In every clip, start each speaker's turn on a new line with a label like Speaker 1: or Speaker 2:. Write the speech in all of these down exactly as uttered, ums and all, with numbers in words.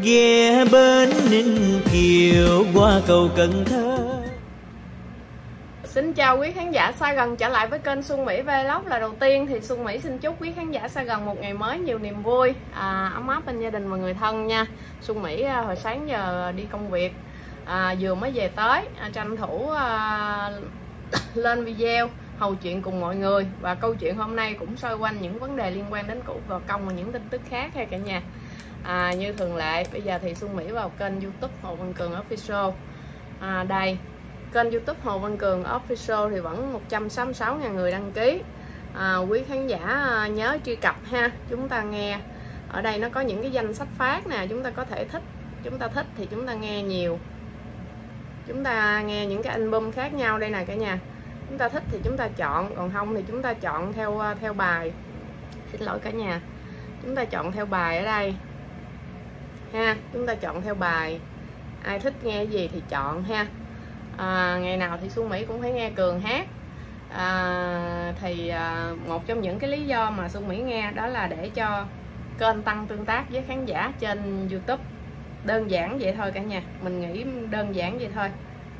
Speaker 1: ghé bến Ninh Kiều qua cầu Cần Thơ.
Speaker 2: Xin chào quý khán giả xa gần trở lại với kênh Xuân Mỹ Vlog. Là đầu tiên thì Xuân Mỹ xin chúc quý khán giả xa gần một ngày mới nhiều niềm vui, à, ấm áp bên gia đình và người thân nha. Xuân Mỹ à, hồi sáng giờ đi công việc, à, vừa mới về tới, à, tranh thủ à, lên video hầu chuyện cùng mọi người. Và câu chuyện hôm nay cũng xoay quanh những vấn đề liên quan đến củ gò công và những tin tức khác ha cả nhà. À, như thường lệ, bây giờ thì Xuân Mỹ vào kênh YouTube Hồ Văn Cường Official. À, đây kênh YouTube Hồ Văn Cường Official thì vẫn một trăm sáu mươi sáu nghìn người đăng ký. À, quý khán giả nhớ truy cập ha. Chúng ta nghe ở đây nó có những cái danh sách phát nè, chúng ta có thể thích, chúng ta thích thì chúng ta nghe nhiều, chúng ta nghe những cái album khác nhau đây nè cả nhà. Chúng ta thích thì chúng ta chọn, còn không thì chúng ta chọn theo theo bài. Xin lỗi cả nhà, chúng ta chọn theo bài ở đây ha. Chúng ta chọn theo bài, ai thích nghe gì thì chọn ha. À, ngày nào thì Xuân Mỹ cũng phải nghe Cường hát. À, thì à, một trong những cái lý do mà Xuân Mỹ nghe đó là để cho kênh tăng tương tác với khán giả trên YouTube. Đơn giản vậy thôi cả nhà, mình nghĩ đơn giản vậy thôi.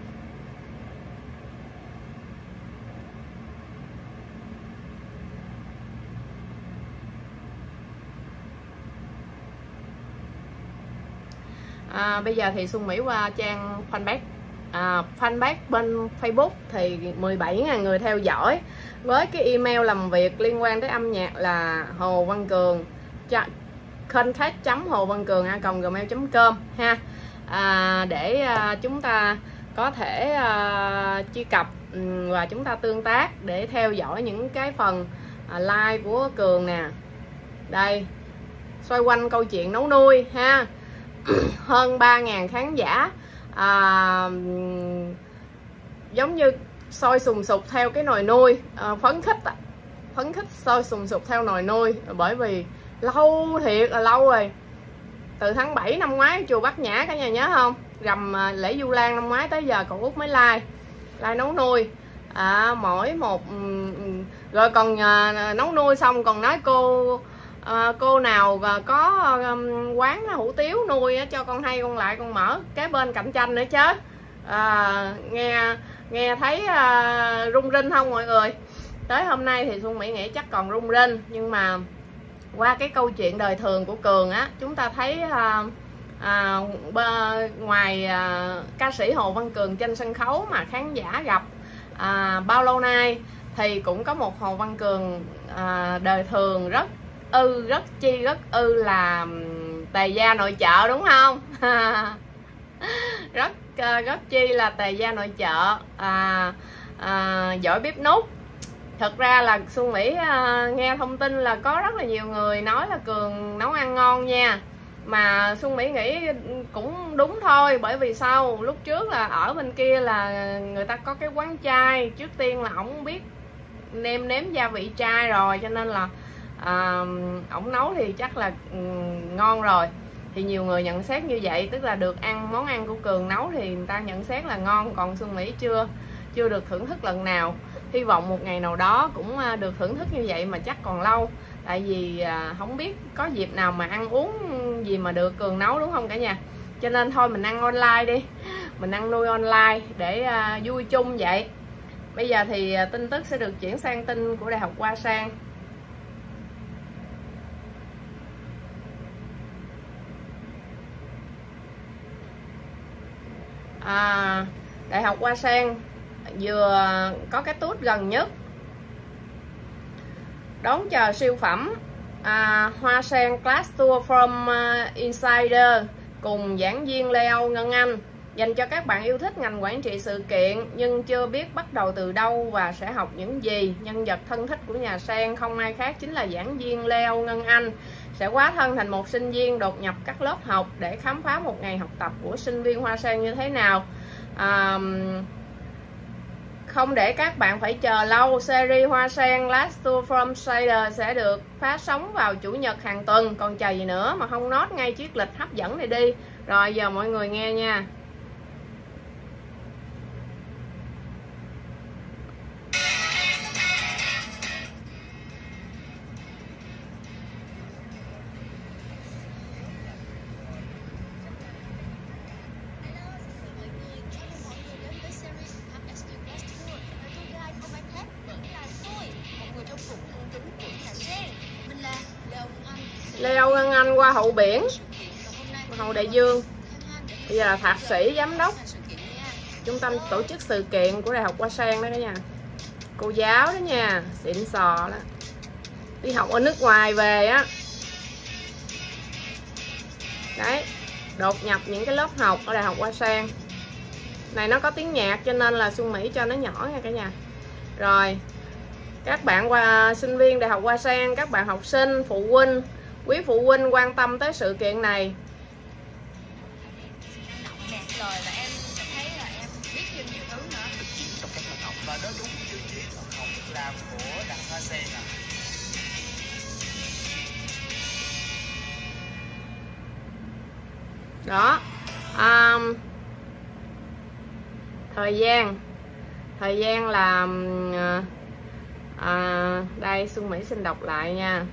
Speaker 2: À, bây giờ thì Xuân Mỹ qua trang fanpage. À, fanpage bên Facebook thì mười bảy nghìn người theo dõi, với cái email làm việc liên quan tới âm nhạc là Hồ Văn Cường contact chấm hồ văn cường a còng gmail chấm com ha. À, để à, chúng ta có thể à, truy cập và chúng ta tương tác để theo dõi những cái phần à, like của Cường nè. Đây, xoay quanh câu chuyện nấu nuôi ha. Hơn ba nghìn khán giả à, giống như sôi sùng sục theo cái nồi nuôi, à, phấn khích phấn khích sôi sùng sục theo nồi nuôi, bởi vì lâu thiệt là lâu rồi, từ tháng bảy năm ngoái chùa Bát Nhã cả nhà nhớ không, rằm lễ Vu Lan năm ngoái tới giờ cậu Út mới like like nấu nuôi. À, mỗi một rồi còn à, nấu nuôi xong còn nói cô à, cô nào có um, quán hủ tiếu nuôi á, cho con hay con lại con mở kế bên cạnh tranh nữa chứ. À, nghe nghe thấy à, rung rinh không mọi người? Tới hôm nay thì Xuân Mỹ nghĩ chắc còn rung rinh, nhưng mà qua cái câu chuyện đời thường của Cường á, chúng ta thấy à, à, bơ, ngoài à, ca sĩ Hồ Văn Cường trên sân khấu mà khán giả gặp à, bao lâu nay, thì cũng có một Hồ Văn Cường à, đời thường rất ư rất chi rất ư là tề gia nội trợ, đúng không? rất rất chi là tề gia nội trợ, à, à, giỏi bếp nút. Thật ra là Xuân Mỹ à, nghe thông tin là có rất là nhiều người nói là Cường nấu ăn ngon nha, mà Xuân Mỹ nghĩ cũng đúng thôi. Bởi vì sao, lúc trước là ở bên kia là người ta có cái quán chay, trước tiên là ổng biết nêm nếm gia vị chay rồi, cho nên là à, ổng nấu thì chắc là um, ngon rồi. Thì nhiều người nhận xét như vậy, tức là được ăn món ăn của Cường nấu thì người ta nhận xét là ngon, còn Xuân Mỹ chưa chưa được thưởng thức lần nào. Hy vọng một ngày nào đó cũng được thưởng thức như vậy, mà chắc còn lâu, tại vì à, không biết có dịp nào mà ăn uống gì mà được Cường nấu, đúng không cả nhà? Cho nên thôi mình ăn online đi, mình ăn nuôi online để à, vui chung vậy. Bây giờ thì à, tin tức sẽ được chuyển sang tin của Đại học Hoa Sang. À, Đại học Hoa Sang vừa có cái tour gần nhất đón chờ siêu phẩm à, Hoa Sen Class Tour from uh, Insider cùng giảng viên Leo Ngân Anh, dành cho các bạn yêu thích ngành quản trị sự kiện nhưng chưa biết bắt đầu từ đâu và sẽ học những gì. Nhân vật thân thích của nhà Sen không ai khác chính là giảng viên Leo Ngân Anh, sẽ hóa thân thành một sinh viên đột nhập các lớp học để khám phá một ngày học tập của sinh viên Hoa Sen như thế nào. à, Không để các bạn phải chờ lâu, series Hoa Sen Last Tour from Insider sẽ được phát sóng vào Chủ nhật hàng tuần. Còn chờ gì nữa mà không nốt ngay chiếc lịch hấp dẫn này đi. Rồi giờ mọi người nghe nha. Leo Ngân Anh qua hậu biển, hậu đại dương. Bây giờ là thạc sĩ giám đốc trung tâm tổ chức sự kiện của Đại học Hoa Sen đó cả nhà. Cô giáo đó nha, xịn sò đó. Đi học ở nước ngoài về á. Đấy, đột nhập những cái lớp học ở Đại học Hoa Sen. Này nó có tiếng nhạc cho nên là Xuân Mỹ cho nó nhỏ nha cả nhà. Rồi, các bạn qua sinh viên Đại học Hoa Sen, các bạn học sinh, phụ huynh, quý phụ huynh quan tâm tới sự kiện này.
Speaker 3: Rồi là em thấy là em biết thêm nhiều thứ nữa.
Speaker 4: Trong các lớp học và nó đúng tiêu chí học học làm của Đại học Hoa Sen à.
Speaker 2: Đó. Um, thời gian thời gian là à, đây Xuân Mỹ xin đọc lại nha.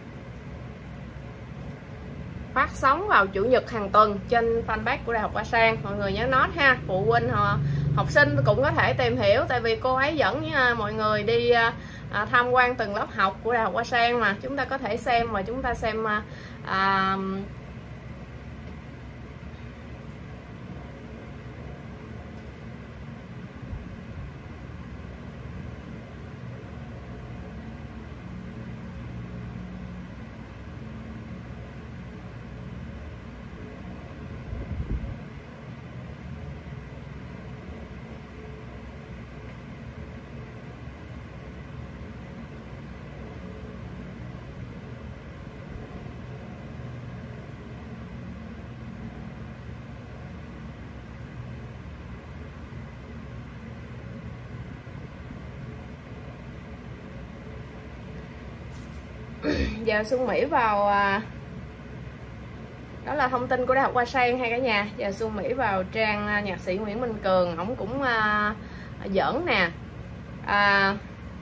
Speaker 2: Phát sóng vào chủ nhật hàng tuần trên fanpage của Đại học Hoa Sen. Mọi người nhớ note ha. Phụ huynh họ, học sinh cũng có thể tìm hiểu, tại vì cô ấy dẫn với mọi người đi à, tham quan từng lớp học của Đại học Hoa Sen mà. Chúng ta có thể xem và chúng ta xem à, giờ Xuân Mỹ vào à, đó là thông tin của Đại học Hoa Sen hay cả nhà. Giờ Xuân Mỹ vào trang à, nhạc sĩ Nguyễn Minh Cường, ổng cũng à, giỡn nè. À,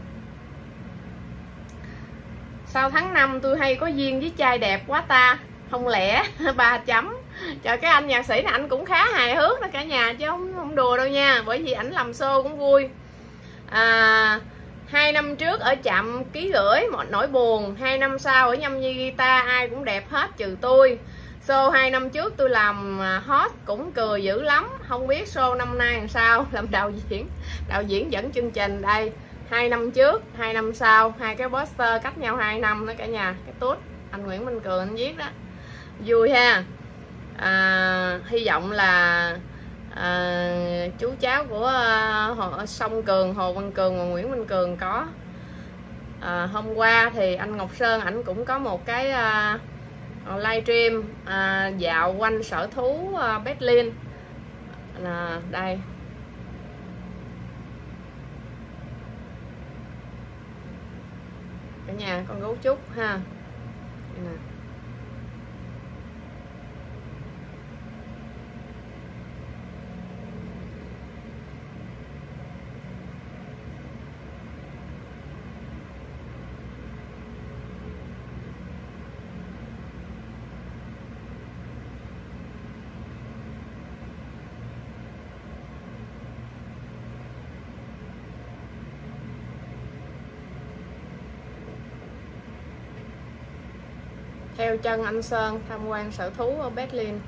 Speaker 2: sau tháng năm tôi hay có duyên với trai đẹp quá ta, không lẽ ba chấm. Trời, cái anh nhạc sĩ này anh cũng khá hài hước đó cả nhà, chứ không, không đùa đâu nha, bởi vì ảnh làm show cũng vui. À, hai năm trước ở trạm ký gửi một nỗi buồn, hai năm sau ở nhâm nhi guitar ai cũng đẹp hết trừ tôi. Show hai năm trước tôi làm hot cũng cười dữ lắm, không biết show năm nay làm sao. Làm đạo diễn, đạo diễn dẫn chương trình đây. Hai năm trước, hai năm sau, hai cái poster cách nhau hai năm đó cả nhà. Cái tút anh Nguyễn Minh Cường anh viết đó, vui ha. À, hy vọng là à, chú cháu của à, Song Cường, Hồ Văn Cường và Nguyễn Minh Cường có. À, hôm qua thì anh Ngọc Sơn ảnh cũng có một cái à, livestream à, dạo quanh sở thú à, Berlin. À, đây cả nhà, con gấu trúc ha. Đây nè. Theo chân anh Sơn tham quan sở thú ở Berlin.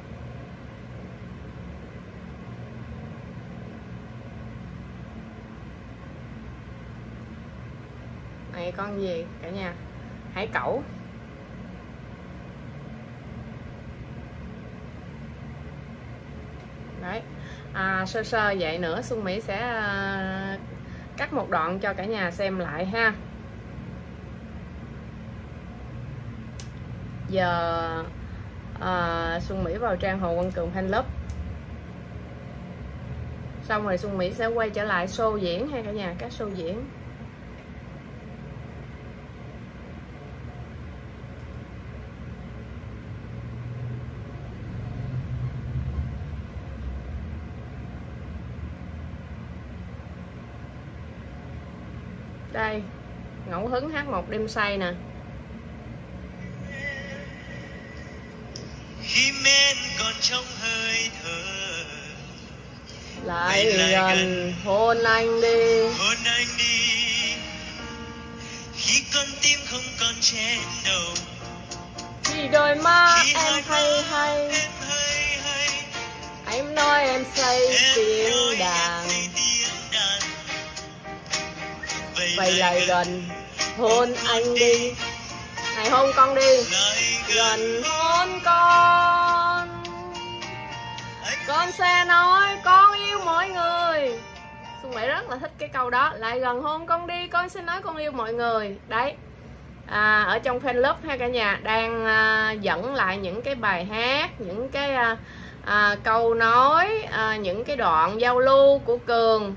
Speaker 2: Này con gì cả nhà? Hải cẩu. Đấy. À, sơ sơ vậy nữa Xuân Mỹ sẽ à, cắt một đoạn cho cả nhà xem lại ha. Giờ à, Xuân Mỹ vào trang Hồ Văn Cường Fan Club. Xong rồi Xuân Mỹ sẽ quay trở lại show diễn hay cả nhà, các show diễn. Đây, ngẫu hứng hát một đêm say nè.
Speaker 1: Khi men còn trong hơi thở,
Speaker 2: lại gần hôn anh đi,
Speaker 1: hôn anh đi. Khi con tim không còn
Speaker 4: trên đầu.
Speaker 2: Vì đôi má
Speaker 4: Khi
Speaker 2: em
Speaker 4: hai
Speaker 2: hay
Speaker 4: má
Speaker 2: hay,
Speaker 4: em hay hay,
Speaker 2: em nói em say
Speaker 4: em
Speaker 2: tiếng
Speaker 4: nói em
Speaker 2: đàn.
Speaker 4: say tiếng đàn. Vậy
Speaker 2: Vậy lại
Speaker 4: gần,
Speaker 2: gần hôn anh đi, này hôn con đi,
Speaker 4: lại
Speaker 2: gần hôn con.
Speaker 4: anh
Speaker 2: Con sẽ nói con yêu mọi người. Xuân Mỹ rất là thích cái câu đó. Lại gần hôn con đi, con sẽ nói con yêu mọi người. Đấy, à, ở trong fan club ha cả nhà, đang à, dẫn lại những cái bài hát, những cái à, à, câu nói, à, những cái đoạn giao lưu của Cường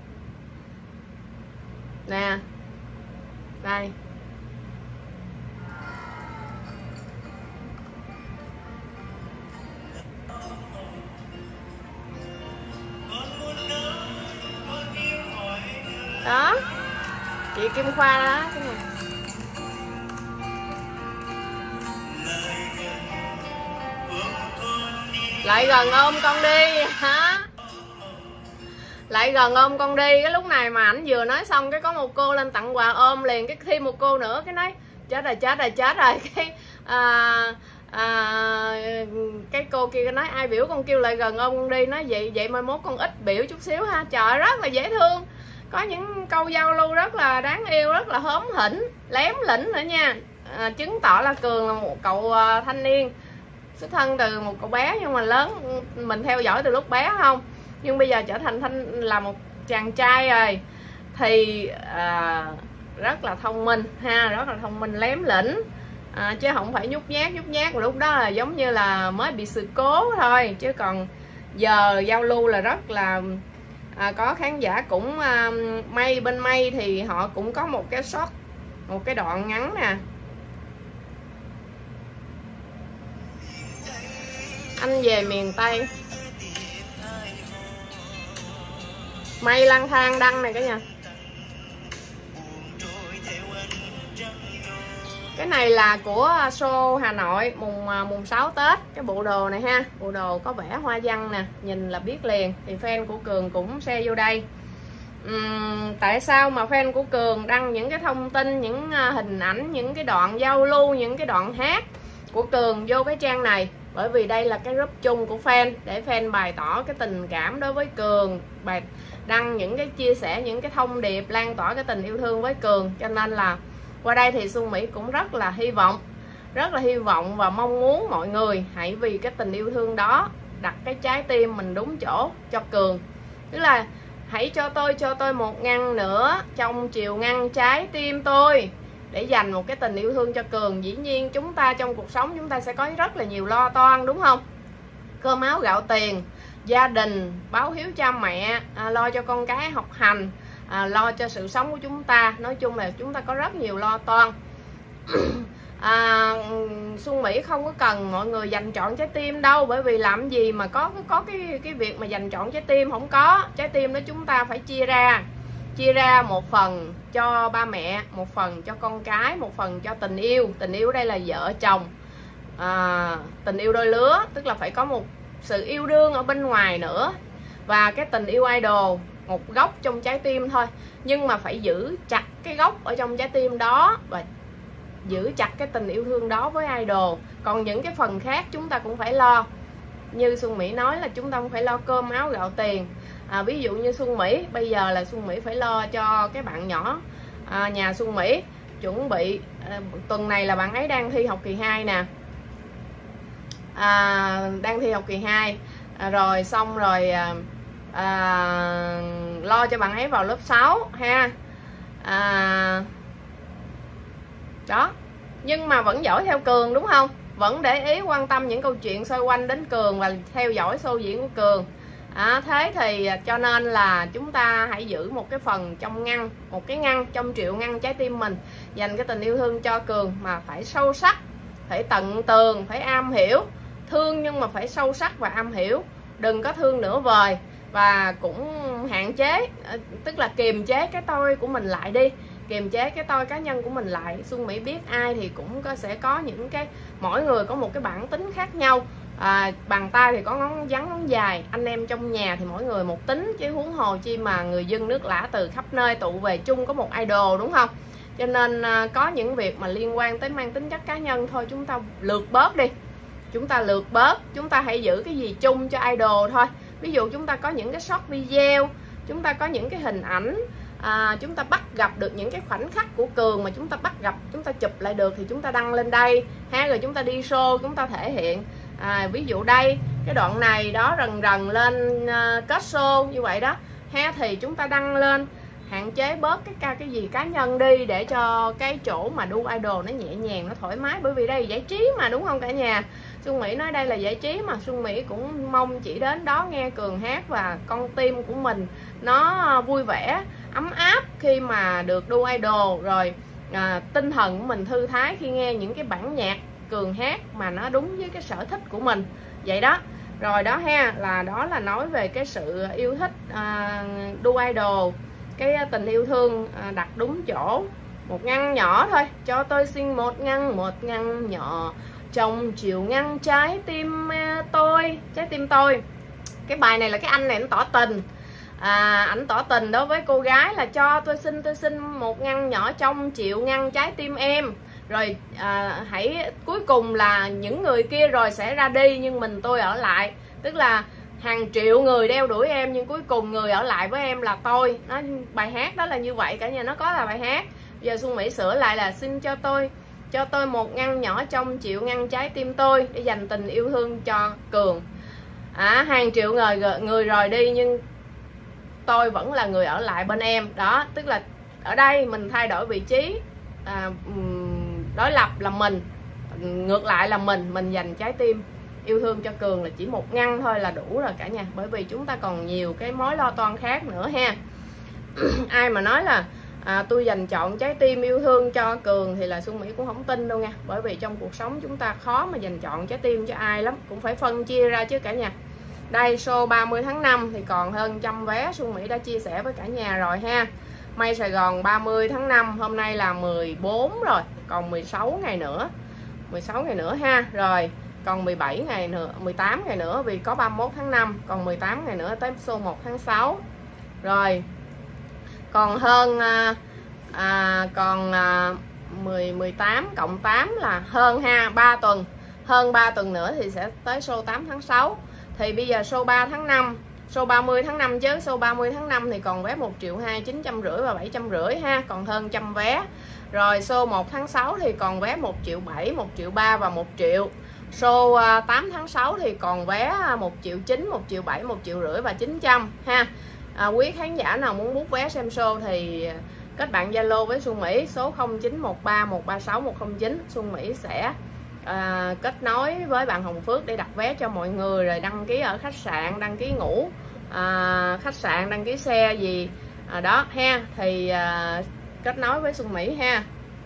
Speaker 2: nè. Đây, đó, chị Kim Khoa đó cái này. Lại gần ôm con đi hả? Lại gần ôm con đi. Cái lúc này mà ảnh vừa nói xong cái có một cô lên tặng quà ôm liền, cái thêm một cô nữa cái nói chết rồi chết rồi chết rồi cái à, à, cái cô kia nói ai biểu con kêu lại gần ôm con đi, nói vậy vậy mai mốt con ít biểu chút xíu ha. Trời, rất là dễ thương, có những câu giao lưu rất là đáng yêu, rất là hóm hỉnh, lém lĩnh nữa nha. À, chứng tỏ là Cường là một cậu à, thanh niên xuất thân từ một cậu bé nhưng mà lớn, mình theo dõi từ lúc bé không, nhưng bây giờ trở thành thanh là một chàng trai rồi thì à, rất là thông minh ha, rất là thông minh lém lĩnh, à, chứ không phải nhút nhát nhút nhát lúc đó là giống như là mới bị sự cố thôi, chứ còn giờ giao lưu là rất là à, có khán giả cũng à, May bên May thì họ cũng có một cái shot, một cái đoạn ngắn nè. Anh về miền Tây, May lang thang đăng này cả nhà. Cái này là của show Hà Nội mùng mùng sáu Tết, cái bộ đồ này ha, bộ đồ có vẽ hoa văn nè, nhìn là biết liền. Thì fan của Cường cũng share vô đây. uhm, Tại sao mà fan của Cường đăng những cái thông tin, những hình ảnh, những cái đoạn giao lưu, những cái đoạn hát của Cường vô cái trang này? Bởi vì đây là cái group chung của fan, để fan bày tỏ cái tình cảm đối với Cường, bài đăng những cái chia sẻ, những cái thông điệp lan tỏa cái tình yêu thương với Cường. Cho nên là qua đây thì Xuân Mỹ cũng rất là hy vọng, rất là hy vọng và mong muốn mọi người hãy vì cái tình yêu thương đó đặt cái trái tim mình đúng chỗ cho Cường. Tức là hãy cho tôi, cho tôi một ngăn nữa trong chiều ngăn trái tim tôi, để dành một cái tình yêu thương cho Cường. Dĩ nhiên chúng ta trong cuộc sống chúng ta sẽ có rất là nhiều lo toan, đúng không? Cơm áo gạo tiền, gia đình, báo hiếu cha mẹ, à, lo cho con cái học hành, à, lo cho sự sống của chúng ta. Nói chung là chúng ta có rất nhiều lo toan. à, Xuân Mỹ không có cần mọi người dành trọn trái tim đâu, bởi vì làm gì mà có có cái cái việc mà dành trọn trái tim, không có. Trái tim đó chúng ta phải chia ra, chia ra một phần cho ba mẹ, một phần cho con cái, một phần cho tình yêu. Tình yêu đây là vợ chồng, à, tình yêu đôi lứa, tức là phải có một sự yêu đương ở bên ngoài nữa, và cái tình yêu idol một góc trong trái tim thôi, nhưng mà phải giữ chặt cái gốc ở trong trái tim đó và giữ chặt cái tình yêu thương đó với idol. Còn những cái phần khác chúng ta cũng phải lo. Như Xuân Mỹ nói là chúng ta cũng phải lo cơm áo gạo tiền. à, ví dụ như Xuân Mỹ bây giờ là Xuân Mỹ phải lo cho cái bạn nhỏ à, nhà Xuân Mỹ chuẩn bị à, tuần này là bạn ấy đang thi học kỳ hai nè, à, đang thi học kỳ hai, à, rồi xong rồi à, à, lo cho bạn ấy vào lớp sáu ha. à, đó, nhưng mà vẫn giỏi theo Cường, đúng không? Vẫn để ý quan tâm những câu chuyện xoay quanh đến Cường và theo dõi show diễn của Cường. À, thế thì cho nên là chúng ta hãy giữ một cái phần trong ngăn, một cái ngăn trong triệu ngăn trái tim mình, dành cái tình yêu thương cho Cường mà phải sâu sắc, phải tận tường, phải am hiểu. Thương nhưng mà phải sâu sắc và am hiểu, đừng có thương nửa vời. Và cũng hạn chế, tức là kiềm chế cái tôi của mình lại đi, kiềm chế cái tôi cá nhân của mình lại. Xuân Mỹ biết ai thì cũng có, sẽ có những cái, mỗi người có một cái bản tính khác nhau. à, Bàn tay thì có ngón ngắn ngón dài, anh em trong nhà thì mỗi người một tính, chứ huống hồ chi mà người dân nước lã từ khắp nơi tụ về chung có một idol, đúng không? cho nên à, có những việc mà liên quan tới mang tính chất cá nhân thôi chúng ta lược bớt đi, chúng ta lược bớt, chúng ta hãy giữ cái gì chung cho idol thôi. Ví dụ chúng ta có những cái short video, chúng ta có những cái hình ảnh, à, chúng ta bắt gặp được những cái khoảnh khắc của Cường mà chúng ta bắt gặp, chúng ta chụp lại được thì chúng ta đăng lên đây ha, rồi chúng ta đi show chúng ta thể hiện. À, ví dụ đây cái đoạn này đó rần rần lên uh, kết show như vậy đó ha, thì chúng ta đăng lên, hạn chế bớt cái ca cái gì cá nhân đi để cho cái chỗ mà đu idol nó nhẹ nhàng, nó thoải mái, bởi vì đây là giải trí mà, đúng không cả nhà? Xuân Mỹ nói đây là giải trí mà, Xuân Mỹ cũng mong chỉ đến đó nghe Cường hát và con tim của mình nó vui vẻ ấm áp khi mà được đu idol, rồi à, tinh thần của mình thư thái khi nghe những cái bản nhạc Cường hát mà nó đúng với cái sở thích của mình vậy đó. Rồi đó ha, là đó là nói về cái sự yêu thích à, đu idol, cái tình yêu thương à, đặt đúng chỗ. Một ngăn nhỏ thôi, cho tôi xin một ngăn, một ngăn nhỏ trong chiều ngăn trái tim tôi, trái tim tôi. Cái bài này là cái anh này nó tỏ tình, à, ảnh tỏ tình đối với cô gái là cho tôi xin tôi xin một ngăn nhỏ trong triệu ngăn trái tim em, rồi à, hãy cuối cùng là những người kia rồi sẽ ra đi nhưng mình tôi ở lại, tức là hàng triệu người đeo đuổi em nhưng cuối cùng người ở lại với em là tôi. Nó bài hát đó là như vậy cả nhà, nó có là bài hát. Bây giờ Xuân Mỹ sửa lại là xin cho tôi cho tôi một ngăn nhỏ trong triệu ngăn trái tim tôi để dành tình yêu thương cho Cường. À, hàng triệu người người rồi đi nhưng tôi vẫn là người ở lại bên em đó, tức là ở đây mình thay đổi vị trí, à, đối lập là mình, ngược lại là mình mình dành trái tim yêu thương cho Cường là chỉ một ngăn thôi là đủ rồi cả nhà, bởi vì chúng ta còn nhiều cái mối lo toan khác nữa ha. Ai mà nói là à, tôi dành chọn trái tim yêu thương cho Cường thì là Xuân Mỹ cũng không tin đâu nha, bởi vì trong cuộc sống chúng ta khó mà dành chọn trái tim cho ai lắm, cũng phải phân chia ra chứ cả nhà. Đây show ba mươi tháng năm thì còn hơn trăm vé, Xuân Mỹ đã chia sẻ với cả nhà rồi ha. May Sài Gòn ba mươi tháng năm, hôm nay là mười bốn rồi, còn mười sáu ngày nữa, mười sáu ngày nữa ha. Rồi còn mười bảy ngày nữa, mười tám ngày nữa vì có ba mươi mốt tháng năm, còn mười tám ngày nữa tới show một tháng sáu. Rồi còn hơn à, còn à, mười, mười tám cộng tám là hơn ha, ba tuần, hơn ba tuần nữa thì sẽ tới show tám tháng sáu. Thì bây giờ show ba tháng năm, show ba mươi tháng năm chứ, show ba mươi tháng năm thì còn vé một triệu hai, chín trăm rưỡi và bảy trăm rưỡi ha, còn hơn trăm vé. Rồi show một tháng sáu thì còn vé một triệu bảy, một triệu ba và một triệu. Show tám tháng sáu thì còn vé một triệu chín, một triệu bảy, một triệu rưỡi và chín trăm ha. À, quý khán giả nào muốn bút vé xem show thì kết bạn Zalo với Xuân Mỹ số không chín một ba một ba sáu một không chín. Xuân Mỹ sẽ à, kết nối với bạn Hồng Phước để đặt vé cho mọi người, rồi đăng ký ở khách sạn, đăng ký ngủ à, khách sạn, đăng ký xe gì à, đó ha, thì à, kết nối với Xuân Mỹ ha.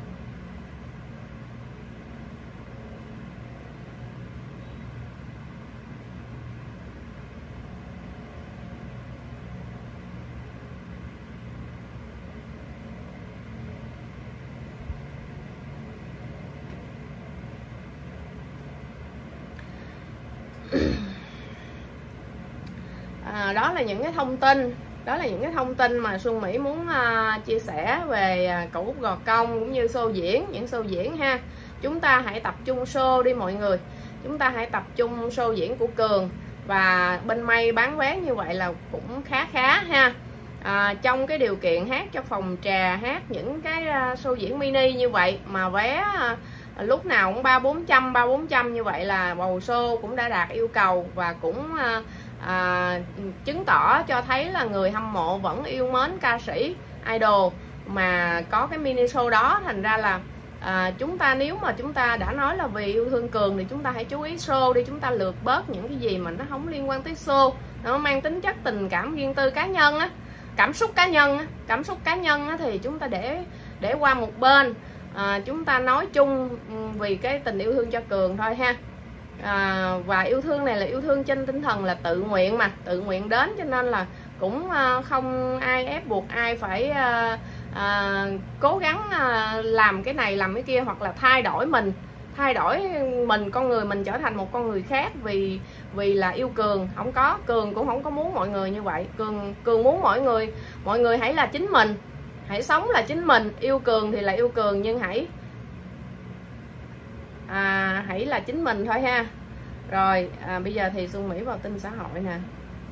Speaker 2: À, đó là những cái thông tin, đó là những cái thông tin mà Xuân Mỹ muốn uh, chia sẻ về uh, cậu Út Gò Công cũng như show diễn, những show diễn ha. Chúng ta hãy tập trung show đi mọi người, chúng ta hãy tập trung show diễn của Cường, và bên May bán vé như vậy là cũng khá khá ha. À, trong cái điều kiện hát cho phòng trà, hát những cái uh, show diễn mini như vậy mà vé uh, lúc nào cũng ba bốn trăm, ba bốn trăm như vậy là bầu show cũng đã đạt yêu cầu, và cũng uh, À, chứng tỏ cho thấy là người hâm mộ vẫn yêu mến ca sĩ idol mà có cái mini show đó. Thành ra là à, chúng ta nếu mà chúng ta đã nói là vì yêu thương Cường thì chúng ta hãy chú ý show đi, chúng ta lược bớt những cái gì mà nó không liên quan tới show, nó mang tính chất tình cảm riêng tư cá nhân á, cảm xúc cá nhân á, cảm xúc cá nhân á, thì chúng ta để để qua một bên, à, chúng ta nói chung vì cái tình yêu thương cho Cường thôi ha. À, và yêu thương này là yêu thương trên tinh thần là tự nguyện mà, tự nguyện đến, cho nên là cũng uh, không ai ép buộc ai phải uh, uh, cố gắng uh, làm cái này làm cái kia, hoặc là thay đổi mình, thay đổi mình, con người mình trở thành một con người khác vì vì là yêu Cường. Không có, Cường cũng không có muốn mọi người như vậy. Cường Cường muốn mọi người mọi người hãy là chính mình, hãy sống là chính mình, yêu Cường thì là yêu Cường, nhưng hãy à, hãy là chính mình thôi ha. Rồi à, bây giờ thì Xuân Mỹ vào tin xã hội nè.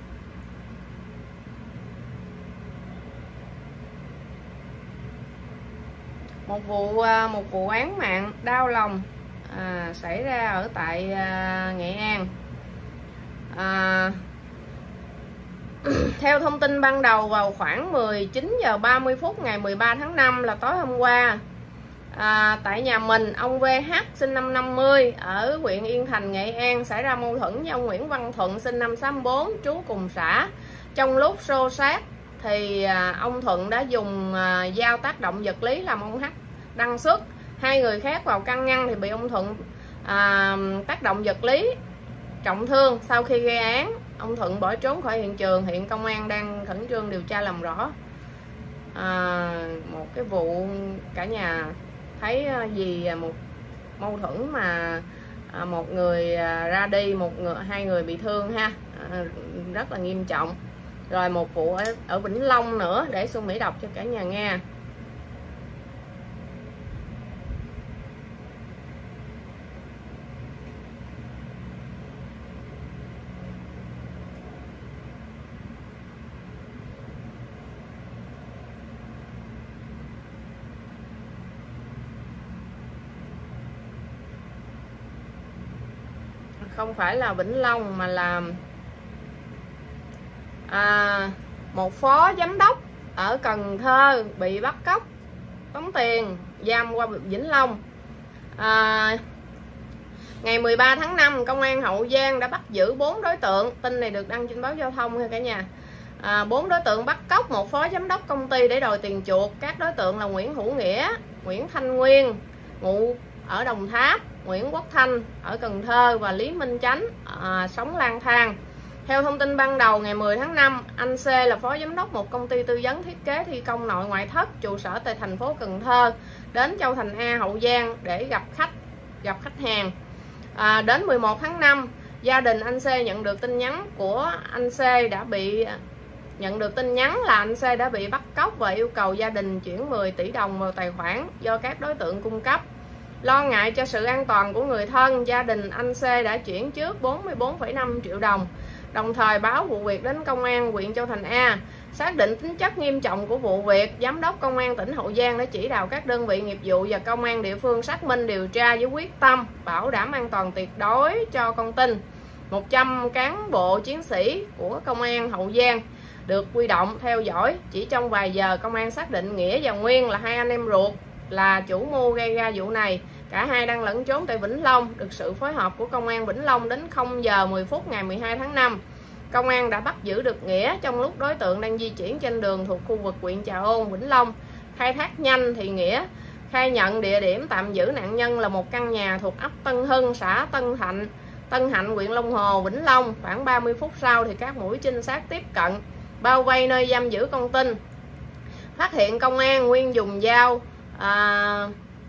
Speaker 2: Một vụ một vụ án mạng đau lòng à, xảy ra ở tại à, Nghệ An. À, theo thông tin ban đầu vào khoảng mười chín giờ ba mươi phút ngày mười ba tháng năm là tối hôm qua, à, tại nhà mình, ông vê hát sinh năm năm mươi ở huyện Yên Thành, Nghệ An xảy ra mâu thuẫn với ông Nguyễn Văn Thuận sinh năm sáu bốn trú cùng xã. Trong lúc xô xát thì à, ông Thuận đã dùng à, dao tác động vật lý làm ông H đăng xuất. Hai người khác vào can ngăn thì bị ông Thuận à, tác động vật lý trọng thương. Sau khi gây án, ông Thuận bỏ trốn khỏi hiện trường. Hiện công an đang khẩn trương điều tra làm rõ. À, một cái vụ cả nhà thấy gì một mâu thuẫn mà à, một người ra đi, một người hai người bị thương ha, à, rất là nghiêm trọng. Rồi một vụ ở, ở Vĩnh Long nữa để Xuân Mỹ đọc cho cả nhà nghe. Không phải là Vĩnh Long mà là à, một phó giám đốc ở Cần Thơ bị bắt cóc tống tiền giam qua Vĩnh Long. à, Ngày mười ba tháng năm, công an Hậu Giang đã bắt giữ bốn đối tượng. Tin này được đăng trên báo Giao thông ha cả nhà. à, bốn đối tượng bắt cóc một phó giám đốc công ty để đòi tiền chuộc. Các đối tượng là Nguyễn Hữu Nghĩa, Nguyễn Thanh Nguyên ngụ ở Đồng Tháp, Nguyễn Quốc Thanh ở Cần Thơ và Lý Minh Chánh à, sống lang thang. Theo thông tin ban đầu, ngày mười tháng năm, anh C là phó giám đốc một công ty tư vấn thiết kế thi công nội ngoại thất trụ sở tại thành phố Cần Thơ đến Châu Thành A, Hậu Giang để gặp khách gặp khách hàng. À, đến mười một tháng năm, gia đình anh C nhận được tin nhắn của anh C đã bị nhận được tin nhắn là anh C đã bị bắt cóc và yêu cầu gia đình chuyển mười tỷ đồng vào tài khoản do các đối tượng cung cấp. Lo ngại cho sự an toàn của người thân, gia đình anh C đã chuyển trước bốn mươi bốn phẩy năm triệu đồng, đồng thời báo vụ việc đến công an huyện Châu Thành A. Xác định tính chất nghiêm trọng của vụ việc, giám đốc công an tỉnh Hậu Giang đã chỉ đạo các đơn vị nghiệp vụ và công an địa phương xác minh điều tra với quyết tâm bảo đảm an toàn tuyệt đối cho con tin. một trăm cán bộ chiến sĩ của công an Hậu Giang được huy động theo dõi. Chỉ trong vài giờ, công an xác định Nghĩa và Nguyên là hai anh em ruột là chủ mưu gây ra vụ này. Cả hai đang lẫn trốn tại Vĩnh Long. Được sự phối hợp của công an Vĩnh Long, đến không giờ mười phút ngày mười hai tháng năm, công an đã bắt giữ được Nghĩa trong lúc đối tượng đang di chuyển trên đường thuộc khu vực huyện Trà Ôn, Vĩnh Long. Khai thác nhanh thì Nghĩa khai nhận địa điểm tạm giữ nạn nhân là một căn nhà thuộc ấp Tân Hưng, xã Tân Thạnh, Tân Hạnh, huyện Long Hồ, Vĩnh Long. Khoảng ba mươi phút sau thì các mũi trinh sát tiếp cận, bao vây nơi giam giữ con tin. Phát hiện công an, Nguyên dùng dao à,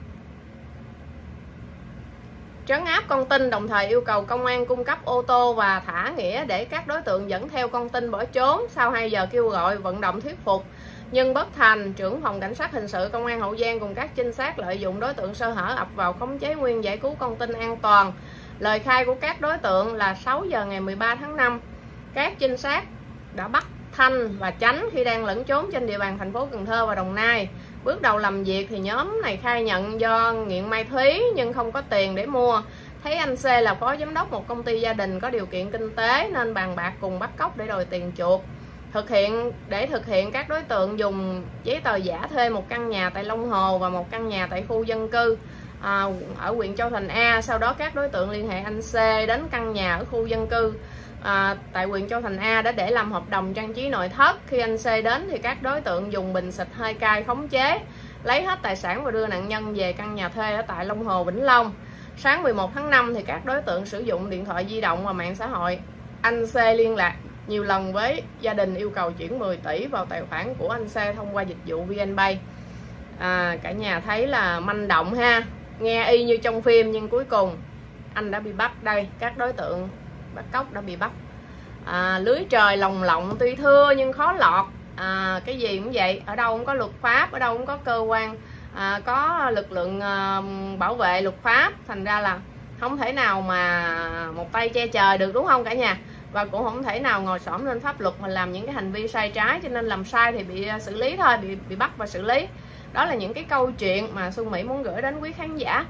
Speaker 2: trấn áp con tin, đồng thời yêu cầu công an cung cấp ô tô và thả Nghĩa để các đối tượng dẫn theo con tin bỏ trốn. Sau hai giờ kêu gọi vận động thuyết phục nhưng bất thành, trưởng phòng cảnh sát hình sự công an Hậu Giang cùng các trinh sát lợi dụng đối tượng sơ hở ập vào khống chế Nguyên, giải cứu con tin an toàn. Lời khai của các đối tượng là sáu giờ ngày mười ba tháng năm, các trinh sát đã bắt Thanh và Chánh khi đang lẫn trốn trên địa bàn thành phố Cần Thơ và Đồng Nai. Bước đầu làm việc thì nhóm này khai nhận do nghiện ma túy nhưng không có tiền để mua. Thấy anh C là phó giám đốc một công ty gia đình có điều kiện kinh tế nên bàn bạc cùng bắt cóc để đòi tiền chuộc. Thực hiện để thực hiện, các đối tượng dùng giấy tờ giả thuê một căn nhà tại Long Hồ và một căn nhà tại khu dân cư à, ở huyện Châu Thành A. Sau đó các đối tượng liên hệ anh C đến căn nhà ở khu dân cư à, tại huyện Châu Thành A để để làm hợp đồng trang trí nội thất. Khi anh C đến thì các đối tượng dùng bình xịt hơi cay khống chế, lấy hết tài sản và đưa nạn nhân về căn nhà thuê ở tại Long Hồ, Vĩnh Long. Sáng mười một tháng năm thì các đối tượng sử dụng điện thoại di động và mạng xã hội. Anh C liên lạc nhiều lần với gia đình yêu cầu chuyển mười tỷ vào tài khoản của anh C thông qua dịch vụ vê en Pay. À, cả nhà thấy là manh động ha, nghe y như trong phim nhưng cuối cùng anh đã bị bắt. Đây, các đối tượng bắt cóc đã bị bắt. À, lưới trời lồng lộng tuy thưa nhưng khó lọt. à, cái gì cũng vậy, ở đâu cũng có luật pháp, ở đâu cũng có cơ quan, à, có lực lượng à, bảo vệ luật pháp, thành ra là không thể nào mà một tay che trời được, đúng không cả nhà? Và cũng không thể nào ngồi xổm lên pháp luật mà làm những cái hành vi sai trái, cho nên làm sai thì bị xử lý thôi, bị bị bắt và xử lý. Đó là những cái câu chuyện mà Xuân Mỹ muốn gửi đến quý khán giả.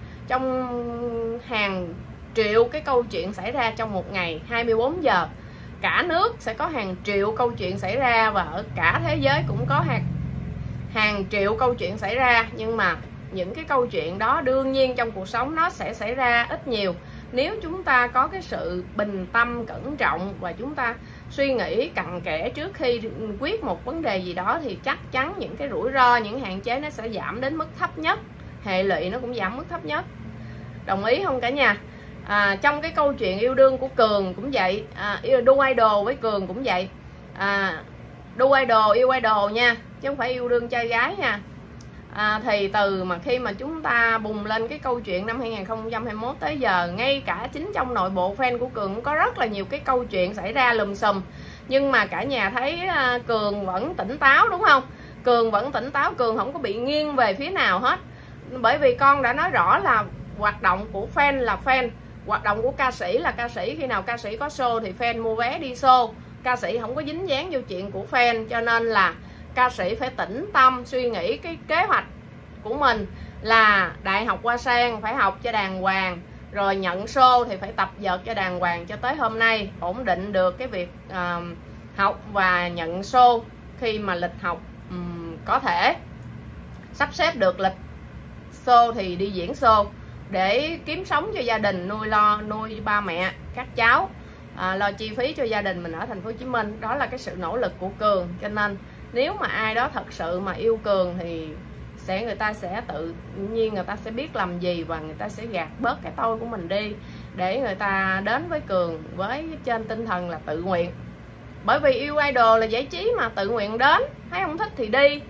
Speaker 2: Trong hàng triệu cái câu chuyện xảy ra trong một ngày hai mươi bốn giờ, cả nước sẽ có hàng triệu câu chuyện xảy ra, và ở cả thế giới cũng có hàng hàng triệu câu chuyện xảy ra. Nhưng mà những cái câu chuyện đó đương nhiên trong cuộc sống nó sẽ xảy ra ít nhiều. Nếu chúng ta có cái sự bình tâm, cẩn trọng và chúng ta suy nghĩ cặn kẽ trước khi quyết một vấn đề gì đó, thì chắc chắn những cái rủi ro, những hạn chế nó sẽ giảm đến mức thấp nhất, hệ lụy nó cũng giảm mức thấp nhất. Đồng ý không cả nhà? À, trong cái câu chuyện yêu đương của Cường cũng vậy, à, đu idol với Cường cũng vậy. À, đu idol, yêu idol nha, chứ không phải yêu đương trai gái nha. À, thì từ mà khi mà chúng ta bùng lên cái câu chuyện năm hai nghìn không trăm hai mươi mốt tới giờ, ngay cả chính trong nội bộ fan của Cường cũng có rất là nhiều cái câu chuyện xảy ra lùm xùm. Nhưng mà cả nhà thấy uh, Cường vẫn tỉnh táo, đúng không? Cường vẫn tỉnh táo, Cường không có bị nghiêng về phía nào hết. Bởi vì con đã nói rõ là hoạt động của fan là fan, hoạt động của ca sĩ là ca sĩ. Khi nào ca sĩ có show thì fan mua vé đi show, ca sĩ không có dính dáng vô chuyện của fan. Cho nên là ca sĩ phải tĩnh tâm suy nghĩ cái kế hoạch của mình là đại học Hoa Sen phải học cho đàng hoàng, rồi nhận show thì phải tập dượt cho đàng hoàng, cho tới hôm nay ổn định được cái việc uh, học và nhận show. Khi mà lịch học um, có thể sắp xếp được lịch show thì đi diễn show để kiếm sống cho gia đình, nuôi lo nuôi ba mẹ các cháu, à, lo chi phí cho gia đình mình ở thành phố Hồ Chí Minh. Đó là cái sự nỗ lực của Cường. Cho nên nếu mà ai đó thật sự mà yêu Cường thì sẽ người ta sẽ tự nhiên người ta sẽ biết làm gì, và người ta sẽ gạt bớt cái tôi của mình đi để người ta đến với Cường với trên tinh thần là tự nguyện. Bởi vì yêu idol là giải trí mà, tự nguyện đến, thấy không thích thì đi,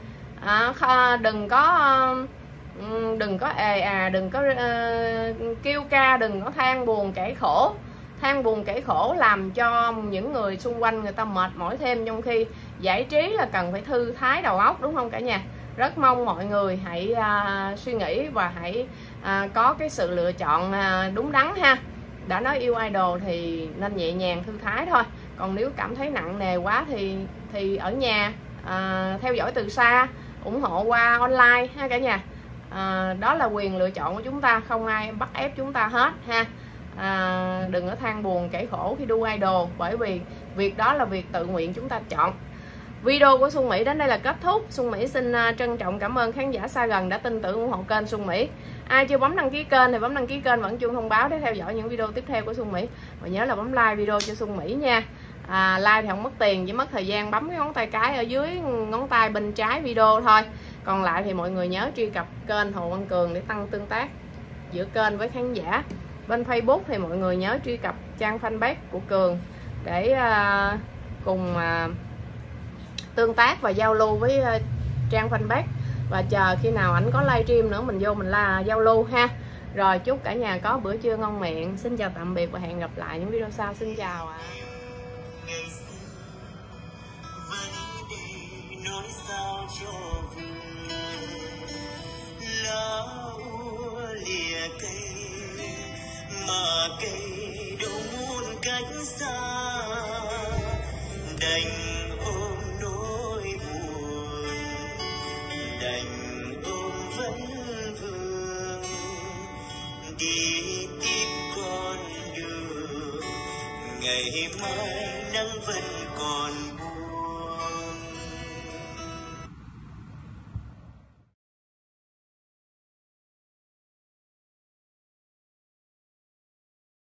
Speaker 2: à, đừng có đừng có ề à, đừng có uh, kêu ca, đừng có than buồn kể khổ. Than buồn kể khổ làm cho những người xung quanh người ta mệt mỏi thêm, trong khi giải trí là cần phải thư thái đầu óc, đúng không cả nhà? Rất mong mọi người hãy uh, suy nghĩ và hãy uh, có cái sự lựa chọn uh, đúng đắn ha. Đã nói yêu idol thì nên nhẹ nhàng thư thái thôi. Còn nếu cảm thấy nặng nề quá thì thì ở nhà uh, theo dõi từ xa, ủng hộ qua online ha cả nhà. À, đó là quyền lựa chọn của chúng ta, không ai bắt ép chúng ta hết ha. À, đừng có than buồn kể khổ khi đu idol, bởi vì việc đó là việc tự nguyện chúng ta chọn. Video của Xuân Mỹ đến đây là kết thúc. Xuân Mỹ xin trân trọng cảm ơn khán giả xa gần đã tin tưởng ủng hộ kênh Xuân Mỹ. Ai chưa bấm đăng ký kênh thì bấm đăng ký kênh, vẫn chuông thông báo để theo dõi những video tiếp theo của Xuân Mỹ. Và nhớ là bấm like video cho Xuân Mỹ nha. À, like thì không mất tiền, chỉ mất thời gian bấm cái ngón tay cái ở dưới ngón tay bên trái video thôi. Còn lại thì mọi người nhớ truy cập kênh Hồ Văn Cường để tăng tương tác giữa kênh với khán giả. Bên Facebook thì mọi người nhớ truy cập trang fanpage của Cường để uh, cùng uh, tương tác và giao lưu với uh, trang fanpage. Và chờ khi nào ảnh có livestream nữa mình vô mình là giao lưu ha. Rồi chúc cả nhà có bữa trưa ngon miệng. Xin chào tạm biệt và hẹn gặp lại những video sau. Xin chào ạ. À.
Speaker 1: Mà cây đâu muốn cách xa, đành ôm nỗi buồn, đành ôm vấn vương, đi tiếp con đường ngày mai nắng vẫn còn buồn.